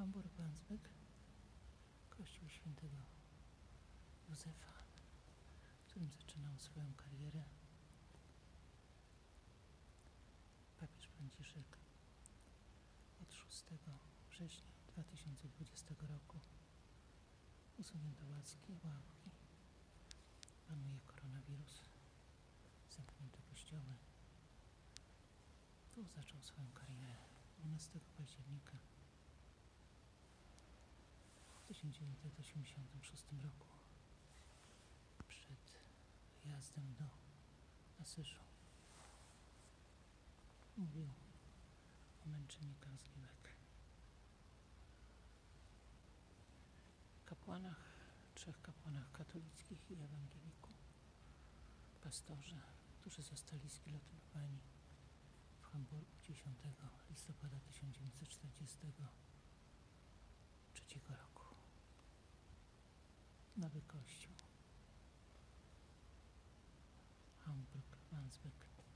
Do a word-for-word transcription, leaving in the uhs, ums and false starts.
Hamburg-Wandsbek, kościół świętego Józefa, w którym zaczynał swoją karierę papież Franciszek od szóstego września dwa tysiące dwudziestego roku. Usunięto łaski, ławki, panuje koronawirus, zamknięte kościoły. Tu zaczął swoją karierę dwunastego października w tysiąc dziewięćset osiemdziesiątym szóstym roku przed wyjazdem do Asyżu. Mówił o męczennikach z Liwek, kapłanach, trzech kapłanach katolickich i ewangeliku, pastorze, którzy zostali zgilotynowani w Hamburgu dziesiątego listopada tysiąc dziewięćset czterdziestego trzeciego roku. Nowy Kościół, Hamburg-Wandsbek.